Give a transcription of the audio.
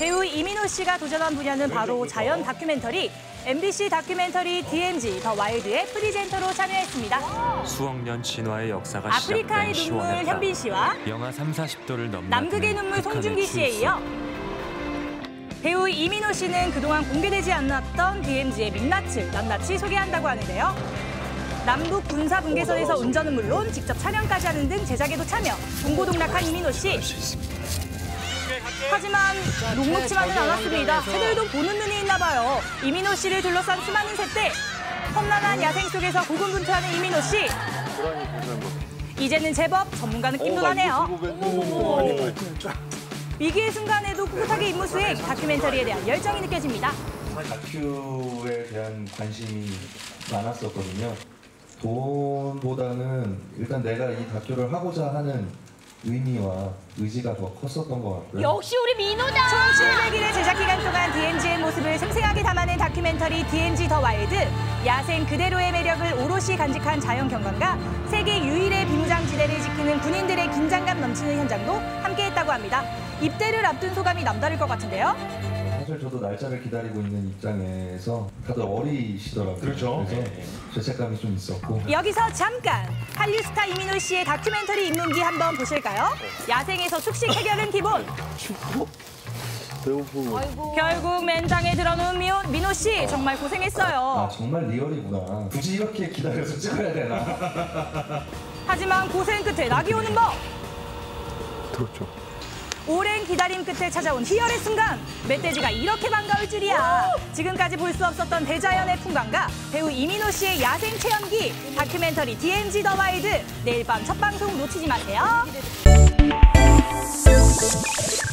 배우 이민호 씨가 도전한 분야는 바로 자연 다큐멘터리. MBC 다큐멘터리 DMZ 더 와일드의 프리젠터로 참여했습니다. 수억 년 진화의 역사가 아프리카의 시작된 눈물 시원했다. 현빈 씨와 영하 30~40도를 넘는 남극의 눈물 송중기 씨에 이어 배우 이민호 씨는 그동안 공개되지 않았던 DMZ의 민낯을 낱낱이 소개한다고 하는데요. 남북 군사 분계선에서 운전은 물론 직접 촬영까지 하는 등 제작에도 참여, 동고동락한 이민호 씨. 하지만 녹록지만은 않았습니다. 새들도 보는 눈이 있나 봐요. 이민호 씨를 둘러싼 수많은 새떼. 험난한 야생 속에서 고군분투하는 이민호 씨. 이제는 제법 전문가 느낌도 나네요. 위기의 순간에도 꿋꿋하게 임무 수행, 다큐멘터리에 대한 열정이 느껴집니다. 다큐에 대한 관심이 많았었거든요. 돈보다는 일단 내가 이 다큐를 하고자 하는 의미와 의지가 더 컸었던 것 같고요. 역시 우리 민호다! 총 700일의 제작 기간 동안 DMZ의 모습을 생생하게 담아낸 다큐멘터리 DMZ 더 와일드. 야생 그대로의 매력을 오롯이 간직한 자연 경관과 세계 유일의 비무장지대를 지키는 군인들의 긴장감 넘치는 현장도 함께했다고 합니다. 입대를 앞둔 소감이 남다를 것 같은데요. 사실 저도 날짜를 기다리고 있는 입장에서 다들 어리시더라고요. 그렇죠. 그래서 죄책감이 좀 있었고. 여기서 잠깐! 한류 스타 이민호 씨의 다큐멘터리 입문기 한번 보실까요? 야생에서 숙식 해결은 기본. 배고프고. 결국 맨장에 들어놓은 민호 씨 정말 고생했어요. 아 정말 리얼이구나. 굳이 이렇게 기다려서 찍어야 되나. 하지만 고생 끝에 낙이 오는 법. 그렇죠. 오랜 기다림 끝에 찾아온 희열의 순간. 멧돼지가 이렇게 반가울 줄이야. 지금까지 볼 수 없었던 대자연의 풍광과 배우 이민호 씨의 야생 체험기. 다큐멘터리 DMZ 더 와일드. 내일 밤 첫 방송 놓치지 마세요.